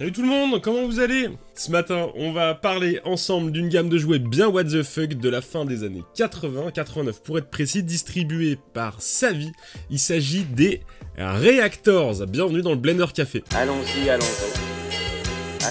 Salut tout le monde, comment vous allez? Ce matin, on va parler ensemble d'une gamme de jouets bien what the fuck de la fin des années 80, 89 pour être précis, distribuée par Savvy. Il s'agit des Reactors. Bienvenue dans le Blender Café. Allons-y, allons-y.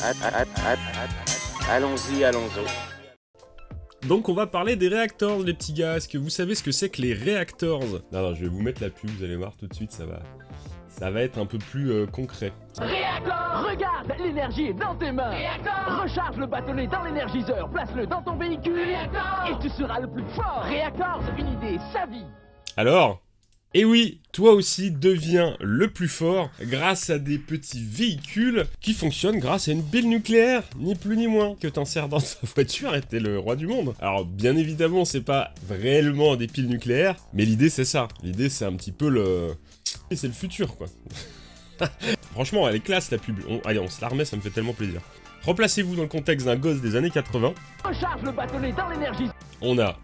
Allons-y, allons-y. Donc on va parler des Reactors, les petits gars. Est-ce que vous savez ce que c'est que les Reactors? Non, je vais vous mettre la pub, vous allez voir tout de suite, ça va être un peu plus concret. Réacteur! Regarde, l'énergie est dans tes mains! Réacteur! Recharge le bâtonnet dans l'énergiseur, place-le dans ton véhicule! Réacteur! Et tu seras le plus fort! Réacteur, une idée, Savvy! Alors, et oui, toi aussi deviens le plus fort grâce à des petits véhicules qui fonctionnent grâce à une pile nucléaire, ni plus ni moins, que t'insères dans ta voiture et t'es le roi du monde. Alors bien évidemment, c'est pas réellement des piles nucléaires, mais l'idée c'est ça. L'idée c'est un petit peu le... c'est le futur quoi. Franchement, elle est classe la pub. Allez, on se la remet, ça me fait tellement plaisir. Replacez-vous dans le contexte d'un gosse des années 80. Recharge le bâtonnet dans l'énergie. On a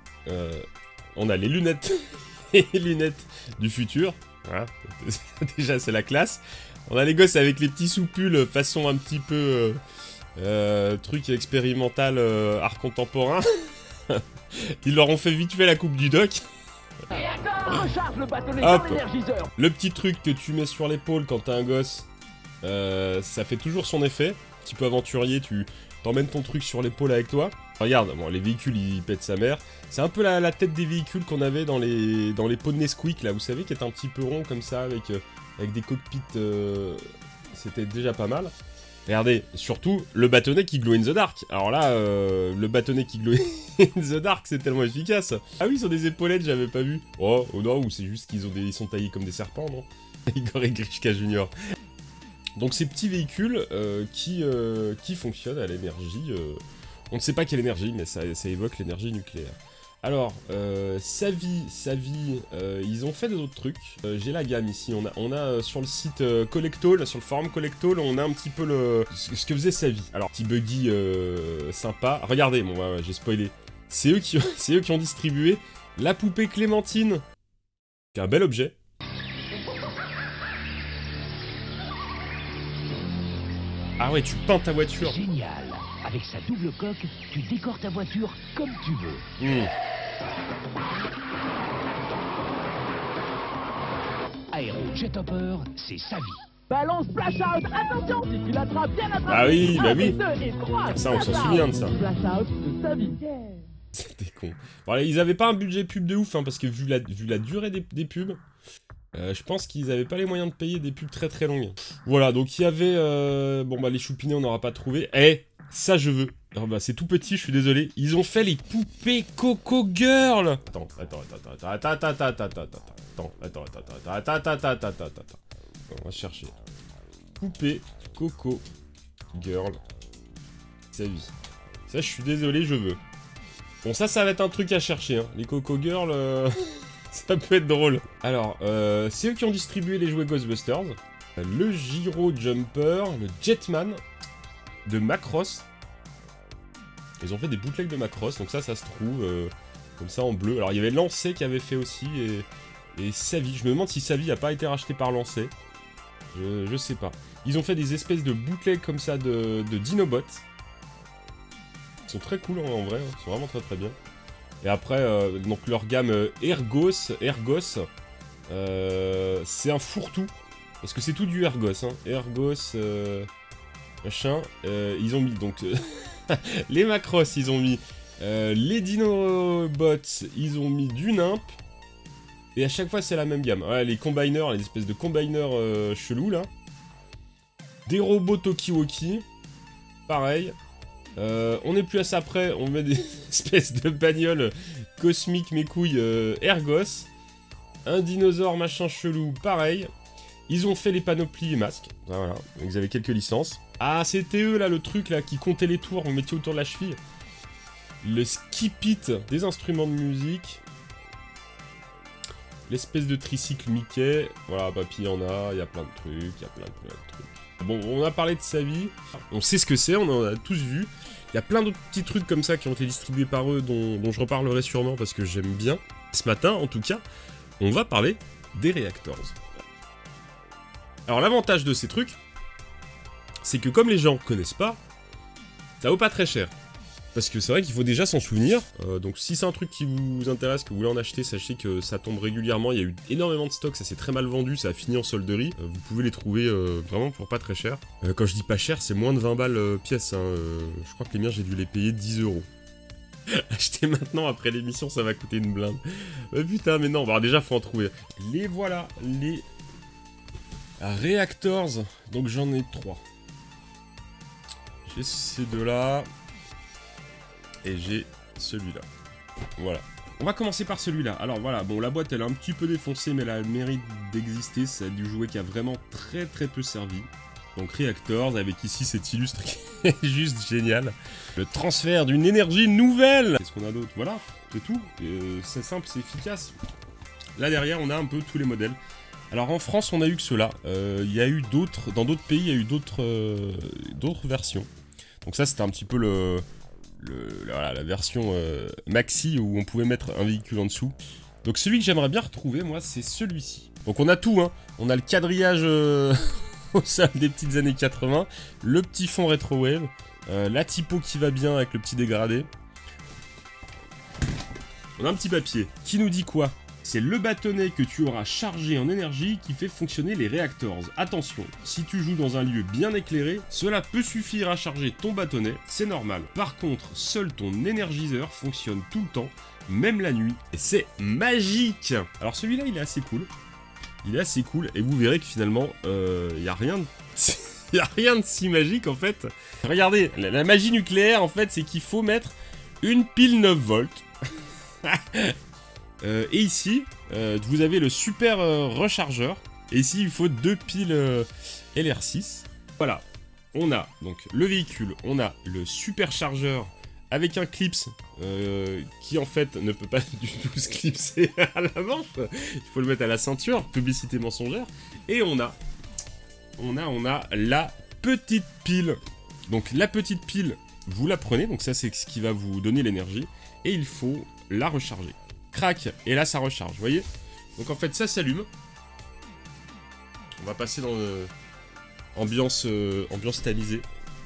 les lunettes et les lunettes du futur. Voilà. Déjà, c'est la classe. On a les gosses avec les petits soupules façon un petit peu truc expérimental art contemporain. Ils leur ont fait vite fait la coupe du doc. Recharge le bâtonnet dans l'énergiseur. Le petit truc que tu mets sur l'épaule quand t'as un gosse, ça fait toujours son effet. Un petit peu aventurier, tu t'emmènes ton truc sur l'épaule avec toi. Regarde, bon, les véhicules ils pètent sa mère. C'est un peu la tête des véhicules qu'on avait dans les pots de Nesquik là, vous savez, qui est un petit peu rond comme ça avec des cockpits. C'était déjà pas mal. Regardez, surtout le bâtonnet qui glow in the dark. Alors là, le bâtonnet qui glow in the dark, c'est tellement efficace. Ah oui, ils ont des épaulettes, j'avais pas vu. Oh non, ou c'est juste ils sont taillés comme des serpents, non? Igor et Grishka Junior. Donc ces petits véhicules qui fonctionnent à l'énergie. On ne sait pas quelle énergie, mais ça évoque l'énergie nucléaire. Alors, Savvy, ils ont fait d'autres trucs. J'ai la gamme ici. On a sur le site Collectall, sur le forum Collectall, on a un petit peu ce que faisait Savvy. Alors, petit buggy sympa. Regardez, bon, ouais, j'ai spoilé. C'est eux qui ont distribué la poupée Clémentine. C'est un bel objet. Ah ouais, tu peins ta voiture. Génial. Avec sa double coque, tu décores ta voiture comme tu veux. Aéro Jet Hopper, c'est Savvy. Balance splash out, attention, si tu l'attrapes, bien attrapé. Ah oui, bah oui. 1, 2 et 3. Ça, on s'en souvient de ça. Splash out de Savvy. C'était con. Voilà, ils avaient pas un budget pub de ouf, hein, parce que vu la durée des pubs, je pense qu'ils avaient pas les moyens de payer des pubs très très longues. Voilà, donc il y avait... bon bah les choupinets on n'aura pas trouvé. Ça je veux. Alors, bah, c'est tout petit, je suis désolé. Ils ont fait les poupées Coco Girl. Attends. On va chercher. Poupée Coco Girl. Savvy. Ça je suis désolé, je veux. Bon ça va être un truc à chercher, hein. Les Coco Girl, ça peut être drôle. Alors, c'est eux qui ont distribué les jouets Ghostbusters. Le Gyro Jumper, le Jetman de Macross. Ils ont fait des bootlegs de Macross, donc ça se trouve comme ça en bleu. Alors il y avait Lancet qui avait fait aussi, et Savvy. Je me demande si Savvy n'a pas été racheté par Lancet. Je sais pas. Ils ont fait des espèces de bootlegs comme ça de Dinobots. Ils sont très cool en vrai, ils sont vraiment très très bien. Et après, donc leur gamme Ergos, c'est un fourre-tout. Parce que c'est tout du Ergos, hein. Ergos, machin. Ils ont mis donc les Macross, ils ont mis les Dinobots, ils ont mis du Nimp. Et à chaque fois, c'est la même gamme. Ouais, les combiners, les espèces de combiners chelous là. Des robots Tokiwoki. Pareil. On est plus à ça près, on met des espèces de bagnoles cosmiques mes couilles Ergos. Un dinosaure machin chelou, pareil. Ils ont fait les panoplies et masques. Voilà, ils avaient quelques licences. Ah, c'était eux là, le truc là qui comptait les tours, vous mettiez autour de la cheville. Le skip-it des instruments de musique. L'espèce de tricycle Mickey. Voilà, bah puis il y en a plein de trucs, il y a plein de trucs. Bon, on a parlé de Savvy, on sait ce que c'est, on en a tous vu. Il y a plein d'autres petits trucs comme ça qui ont été distribués par eux, dont je reparlerai sûrement parce que j'aime bien. Ce matin, en tout cas, on va parler des Reactors. Alors l'avantage de ces trucs, c'est que comme les gens connaissent pas, ça vaut pas très cher. Parce que c'est vrai qu'il faut déjà s'en souvenir. Donc si c'est un truc qui vous intéresse, que vous voulez en acheter, sachez que ça tombe régulièrement. Il y a eu énormément de stocks, ça s'est très mal vendu, ça a fini en solderie. Vous pouvez les trouver vraiment pour pas très cher. Quand je dis pas cher, c'est moins de 20 balles pièce. Hein. Je crois que les miens, j'ai dû les payer 10 €. Acheter maintenant après l'émission, ça va coûter une blinde. Putain, mais non, bah, déjà faut en trouver. Les voilà, les Reactors. Donc j'en ai 3. J'ai ces deux-là. Et j'ai celui-là. Voilà. On va commencer par celui-là. Alors voilà, bon, la boîte elle est un petit peu défoncée, mais elle a le mérite d'exister. C'est du jouet qui a vraiment très peu servi. Donc Reactors, avec ici cet illustre qui est juste génial. Le transfert d'une énergie nouvelle. Qu'est-ce qu'on a d'autre? Voilà, c'est tout. C'est simple, c'est efficace. Là derrière, on a un peu tous les modèles. Alors en France, on a eu que ceux-là. Il y a eu d'autres, dans d'autres pays, il y a eu d'autres versions. Donc ça, c'était un petit peu voilà, la version maxi où on pouvait mettre un véhicule en dessous. Donc celui que j'aimerais bien retrouver, moi, c'est celui-ci. Donc on a tout, hein. On a le quadrillage au sein des petites années 80, le petit fond rétro-wave, la typo qui va bien avec le petit dégradé. On a un petit papier qui nous dit quoi? C'est le bâtonnet que tu auras chargé en énergie qui fait fonctionner les Reactors. Attention, si tu joues dans un lieu bien éclairé, cela peut suffire à charger ton bâtonnet, c'est normal. Par contre, seul ton énergiseur fonctionne tout le temps, même la nuit, et c'est magique. Alors celui-là, il est assez cool. Il est assez cool, et vous verrez que finalement, il n'y a rien de... Il n'y a rien de si magique en fait. Regardez, la magie nucléaire en fait, c'est qu'il faut mettre une pile 9 volts. Et ici, vous avez le super rechargeur. Et ici, il faut 2 piles LR6. Voilà, on a donc le véhicule, on a le superchargeur avec un clips qui en fait ne peut pas du tout se clipser à l'avant. Il faut le mettre à la ceinture, publicité mensongère. Et on a la petite pile. Donc la petite pile, vous la prenez, donc ça c'est ce qui va vous donner l'énergie. Et il faut la recharger. Crac, et là ça recharge, vous voyez? Donc en fait ça s'allume. On va passer dans ambiance tamisée.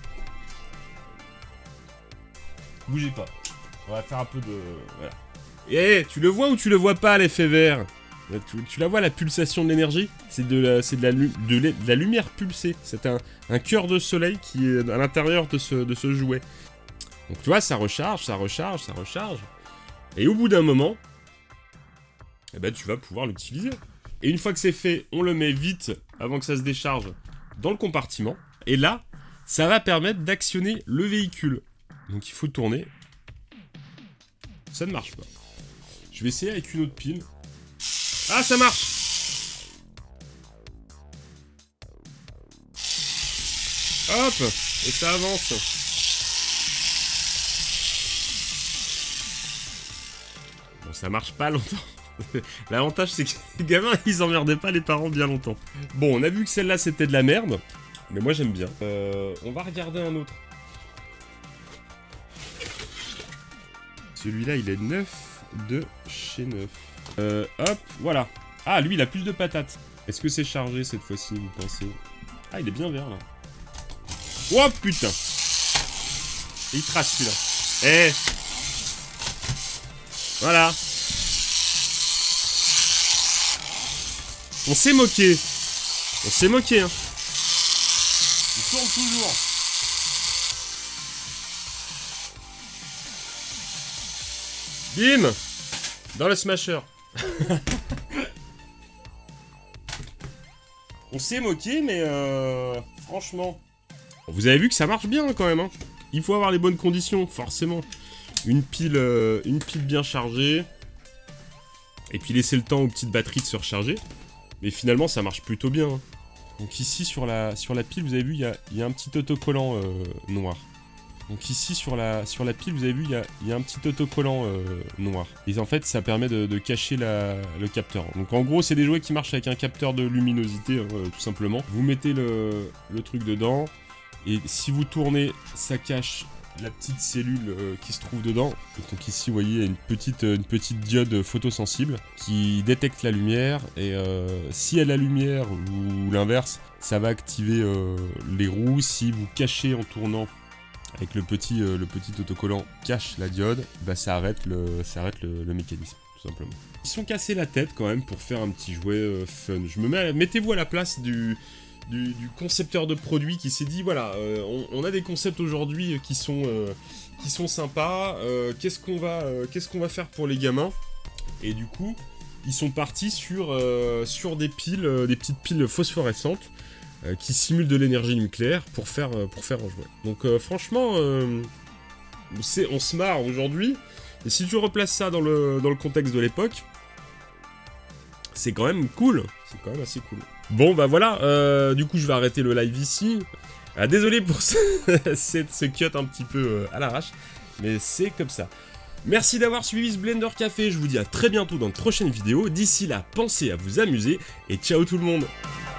Bougez pas. On va faire un peu de... Voilà. Et tu le vois ou tu le vois pas l'effet vert? Tu la vois la pulsation de l'énergie? C'est de la lumière pulsée. C'est un cœur de soleil qui est à l'intérieur de ce jouet. Donc tu vois, ça recharge, ça recharge, ça recharge. Et au bout d'un moment, eh ben, tu vas pouvoir l'utiliser. Et une fois que c'est fait, on le met vite, avant que ça se décharge, dans le compartiment. Et là, ça va permettre d'actionner le véhicule. Donc il faut tourner. Ça ne marche pas. Je vais essayer avec une autre pile. Ah, ça marche! Hop! Et ça avance. Bon, ça marche pas longtemps. L'avantage, c'est que les gamins, ils emmerdaient pas les parents bien longtemps. Bon, on a vu que celle-là, c'était de la merde. Mais moi, j'aime bien. On va regarder un autre. Celui-là, il est neuf de chez neuf. Hop, voilà. Ah, lui, il a plus de patates. Est-ce que c'est chargé cette fois-ci, vous pensez? Ah, il est bien vert, là. Oh, putain! Et il trace, celui-là. Eh! Voilà. On s'est moqué. On s'est moqué, hein. Il tourne toujours. Bim! Dans le smasher. On s'est moqué, mais franchement... Vous avez vu que ça marche bien, quand même, hein. Il faut avoir les bonnes conditions, forcément. Une pile bien chargée. Et puis laisser le temps aux petites batteries de se recharger. Mais finalement, ça marche plutôt bien, hein. Donc ici, sur la pile, vous avez vu, il y a un petit autocollant noir. Donc ici, sur la pile, vous avez vu, il y a un petit autocollant noir. Et en fait, ça permet de cacher le capteur. Donc en gros, c'est des jouets qui marchent avec un capteur de luminosité, hein, tout simplement. Vous mettez le truc dedans. Et si vous tournez, ça cache la petite cellule qui se trouve dedans. Donc ici, vous voyez, une petite diode photosensible qui détecte la lumière. Et si elle a la lumière ou l'inverse, ça va activer les roues. Si vous cachez en tournant avec le petit autocollant cache la diode, bah ça arrête le mécanisme, tout simplement. Ils se sont cassés la tête quand même pour faire un petit jouet fun. Mettez-vous à la place du concepteur de produits qui s'est dit voilà, on a des concepts aujourd'hui qui sont sympas. Qu'est-ce qu'on va faire pour les gamins? Et du coup, ils sont partis sur des petites piles phosphorescentes qui simulent de l'énergie nucléaire pour faire un jouet. Donc franchement, on se marre aujourd'hui. Et si tu replaces ça dans le contexte de l'époque, c'est quand même cool. C'est quand même assez cool. Bon bah voilà, du coup je vais arrêter le live ici. Désolé pour ce cut un petit peu à l'arrache, mais c'est comme ça. Merci d'avoir suivi ce Blender Café, je vous dis à très bientôt dans de prochaines vidéos. D'ici là, pensez à vous amuser et ciao tout le monde.